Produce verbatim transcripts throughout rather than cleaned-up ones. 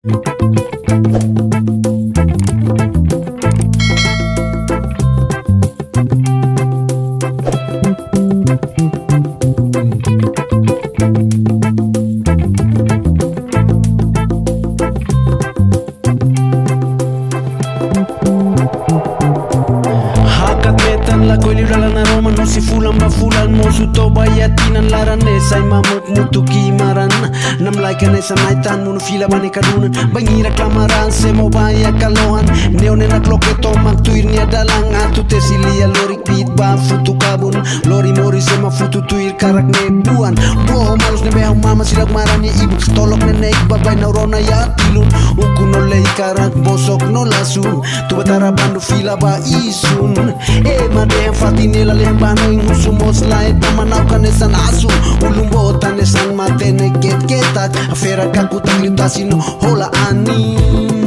Lako'y libralan aroma no si fulan ba fulan mo suto bayatinan laran esay mamuk mutuki maran nam like nesa naitan muno fila bani kadunan bangira klamaran se mo baya kalohan neone na kloke to magtuir ni adalang atu tesilia lorik beat ba futu kabun lori mori se ma futu tuir karak ne buan bo malos ne beau mama silag marani ibu tolok ne neik babay neurona ya tilun uku no lei karak bosok no lasun tu batara bandu fila ba isun eh Madem fatinela lembano ingusumos lae tamanaukan esan asu ulumbotan esan matene ket ketat afera kakutak liutasino hola ani.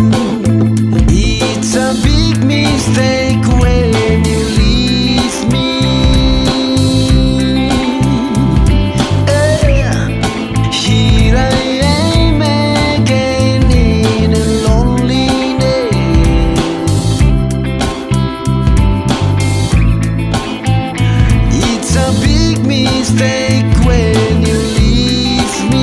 It's a big mistake when you leave me. eh, Here I am again in a loneliness. It's a big mistake when you leave me.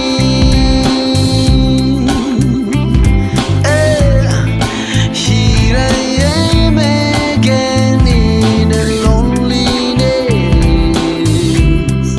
eh, Here I am again in a loneliness.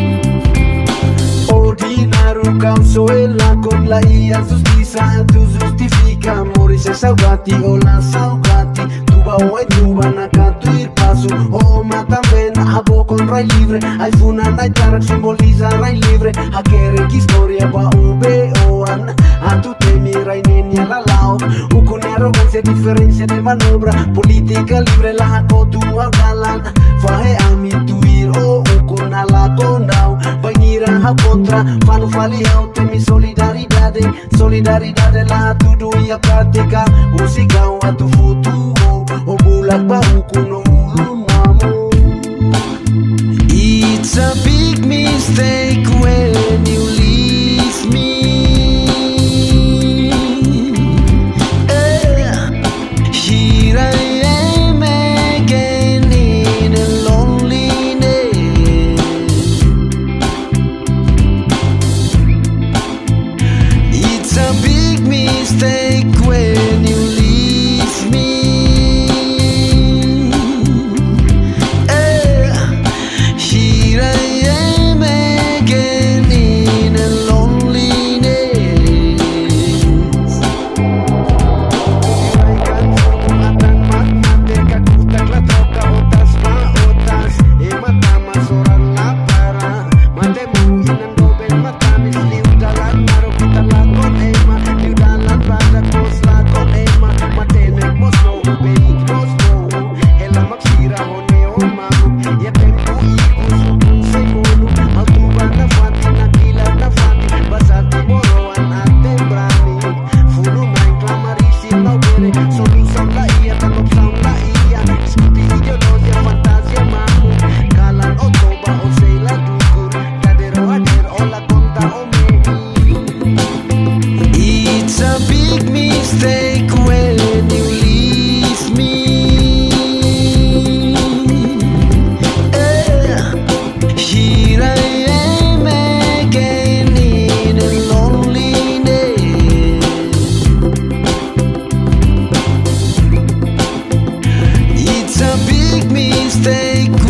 Ordinario causo ella con la ia justicia tu justifica amores saugati o la saugati tuba o tuba nakatu ir paso o matamen abo con ray libre hay funa night tarak simboliza ray libre hakere ki historia ba ube o an a tu te mira y niña la lao u con arrogancia diferencia de manobra política libre la hako tu agalan fahe ami tu ir o u con ala condao bangira ha contra panu fali au te mi solidaridade solidaridade la tu do ia prática música a tu futuro o bulak ba u kuno mamu. It's a big mistake when you leave me. eh, Here I am again in a loneliness. It's a big mistake when you leave me. eh, Here I am again in a loneliness. Matan mate kakutak la troka otas ma otas e matamas orang la para mate mu inan dobel matamis liu dalan maro kita la con ema liu dalan pada kos la con ema mate nek mosno beik mosno ela maksira honeo mamu ya tempo ikus se monu altuba na fati na kila na fati basati moroan ate brani fulu main klamarisi na bere solusan la ia tanop sang la ia skuti ideologia fantasia mamu kalan otoba o sei la dukur kadero ader ola konta o meni. It's a big mistake when you leave me. eh, Here I am again in a loneliness. It's a big mistake